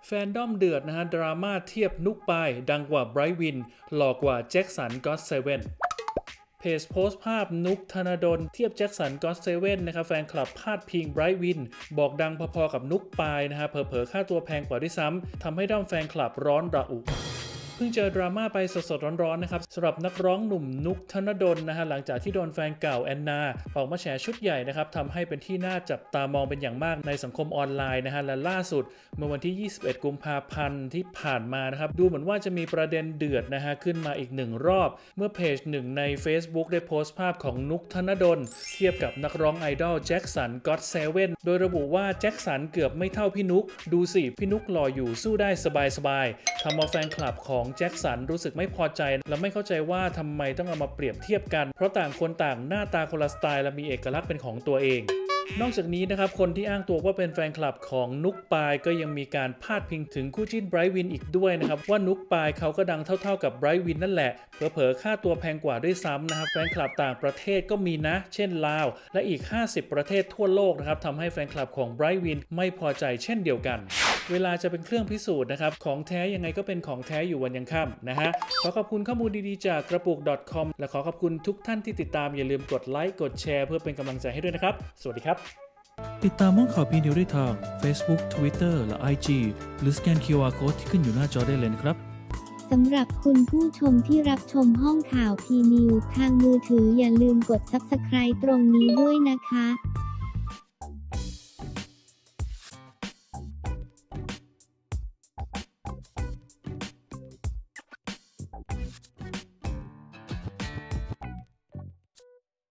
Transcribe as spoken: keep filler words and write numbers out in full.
แฟนด้อมเดือดนะฮะดราม่าเทียบนุกปายดังกว่าไบรท์วินหล่อกว่าแจ็คสันก็อตเซเว่นเพจโพสต์ภาพนุกธนดลเทียบแจ็คสันก็อตเซเว่นนะครับแฟนคลับพาดพิงไบรท์วินบอกดังพอๆกับนุกปายนะฮะเผลอๆค่าตัวแพงกว่าด้วยซ้ำทำให้ด้อมแฟนคลับร้อนระอุเพิ่งเจอดราม่าไปสดๆร้อนๆนะครับสำหรับนักร้องหนุ่มนุกธนดลนะฮะหลังจากที่โดนแฟนเก่าแอนนาออกมาแฉชุดใหญ่นะครับทำให้เป็นที่น่าจับตามองเป็นอย่างมากในสังคมออนไลน์นะฮะและล่าสุดเมื่อวันที่ยี่สิบเอ็ดกุมภาพันธ์ที่ผ่านมานะครับดูเหมือนว่าจะมีประเด็นเดือดนะฮะขึ้นมาอีกหนึ่งรอบเมื่อเพจหนึ่งใน Facebook ได้โพสต์ภาพของนุกธนดลเทียบกับนักร้องไอดอลแจ็คสันก็อตเซเว่นโดยระบุว่าแจ็คสันเกือบไม่เท่าพี่นุกดูสิพี่นุกหล่ออยู่สู้ได้สบายๆทำเอาแฟนคลับของแจ็คสันรู้สึกไม่พอใจและไม่เข้าใจว่าทำไมต้องเอามาเปรียบเทียบกันเพราะต่างคนต่างหน้าตาคนละสไตล์และมีเอกลักษณ์เป็นของตัวเองนอกจากนี้นะครับคนที่อ้างตัวว่าเป็นแฟนคลับของนุกปายก็ยังมีการพาดพิงถึงคู่จิ้นไบรท์วินอีกด้วยนะครับว่านุกปายเขาก็ดังเท่าๆกับไบรท์วินนั่นแหละเผลอๆค่าตัวแพงกว่าด้วยซ้ำนะครับแฟนคลับต่างประเทศก็มีนะเช่นลาวและอีกห้าสิบประเทศทั่วโลกนะครับทำให้แฟนคลับของไบรท์วินไม่พอใจเช่นเดียวกันเวลาจะเป็นเครื่องพิสูจน์นะครับของแท้ยังไงก็เป็นของแท้อยู่วันยังค่ำนะฮะขอขอบคุณข้อมูลดีๆจากกระปุก .com และขอขอบคุณทุกท่านที่ติดตามอย่าลืมกดไลค์กดแชร์เพื่อเป็นกำลังใจให้ด้วยนะครับสวัสดีครับติดตามห้องข่าวพีนิวได้ทาง Facebook Twitter และ ไอ จี หรือสแกน คิว อาร์ Code ที่ขึ้นอยู่หน้าจอได้เลยนะครับสำหรับคุณผู้ชมที่รับชมห้องข่าวพีนิวทางมือถืออย่าลืมกด ซับสไครบ์ ตรงนี้ด้วยนะคะ